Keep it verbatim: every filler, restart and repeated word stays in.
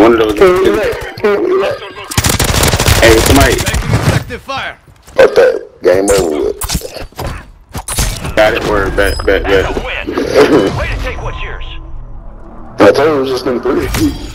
One of those. Hey, somebody. Effective fire. What that? Game over with. Got it. Word. Bet. Bet. Bet. Way to take what's yours. I told you it was just them three.